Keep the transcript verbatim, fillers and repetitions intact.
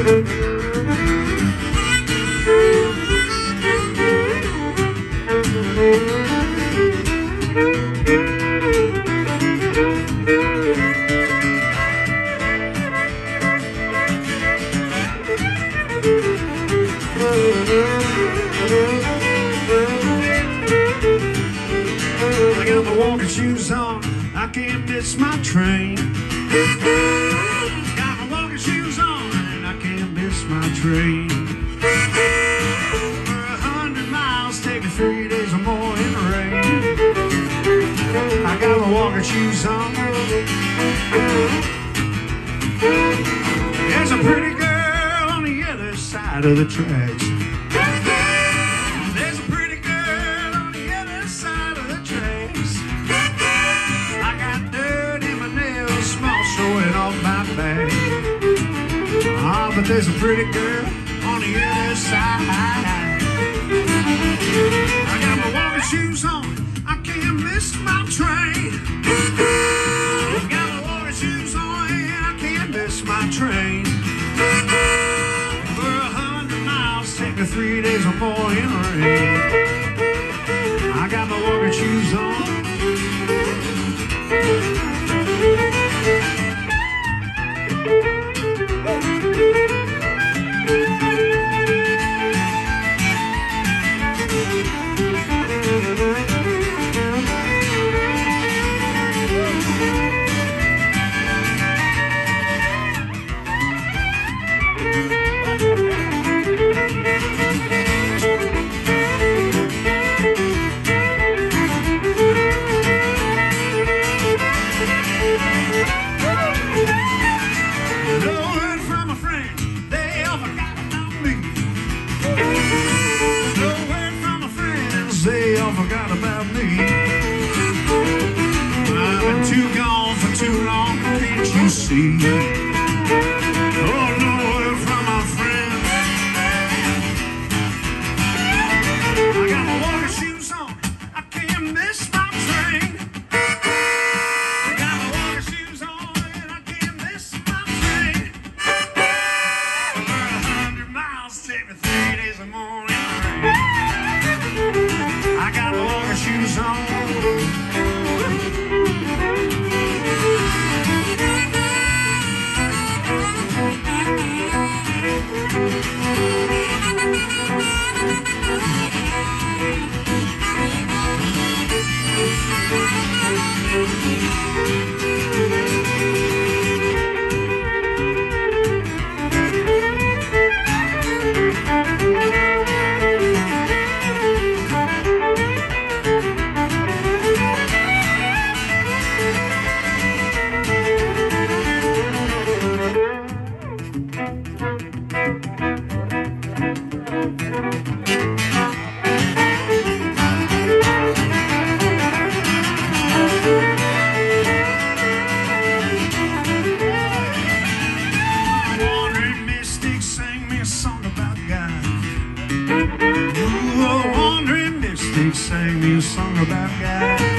I got my walking shoes on, I can't miss my train. Got my walking shoes on, and I can't miss my train. For a hundred miles, take me three days or more in the rain. I got my walking shoes on. There's a pretty girl on the other side of the tracks. There's a pretty girl on the other side of the tracks. I got dirt in my nails, small showing off my back. Ah, but there's a pretty girl on the other side. I got my walking shoes on, I can't miss my train. Got my walking shoes on, and I can't miss my train. For a hundred miles, take me three days or more in the rain. I got my walking shoes on. They all forgot about me. I've been too gone for too long, can't you see? Oh, no word from my friend. I got my walking shoes on, I can't miss my train. I got my walking shoes on, and I can't miss my train. For a hundred miles, take me three days or more in the rain. I got my walking shoes on. Sang me a song about God.